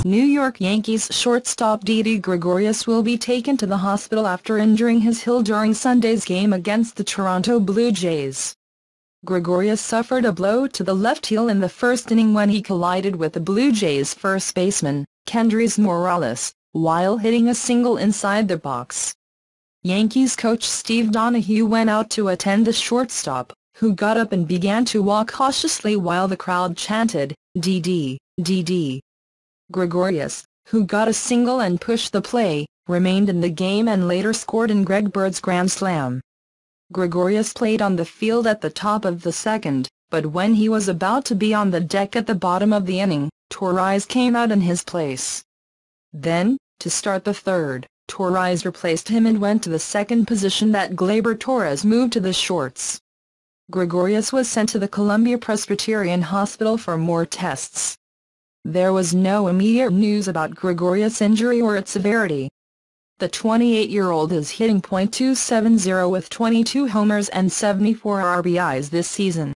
New York Yankees shortstop Didi Gregorius will be taken to the hospital after injuring his heel during Sunday's game against the Toronto Blue Jays. Gregorius suffered a blow to the left heel in the first inning when he collided with the Blue Jays first baseman, Kendrys Morales, while hitting a single inside the box. Yankees coach Steve Donohue went out to attend the shortstop, who got up and began to walk cautiously while the crowd chanted, "Didi, Didi." Gregorius, who got a single and pushed the play, remained in the game and later scored in Greg Bird's grand slam. Gregorius played on the field at the top of the second, but when he was about to be on the deck at the bottom of the inning, Torreyes came out in his place. Then, to start the third, Torreyes replaced him and went to the second position that Gleyber Torres moved to the shorts. Gregorius was sent to the Columbia-Presbyterian hospital for more tests. There was no immediate news about Gregorius' injury or its severity. The 28-year-old is hitting .270 with 22 homers and 74 RBIs this season.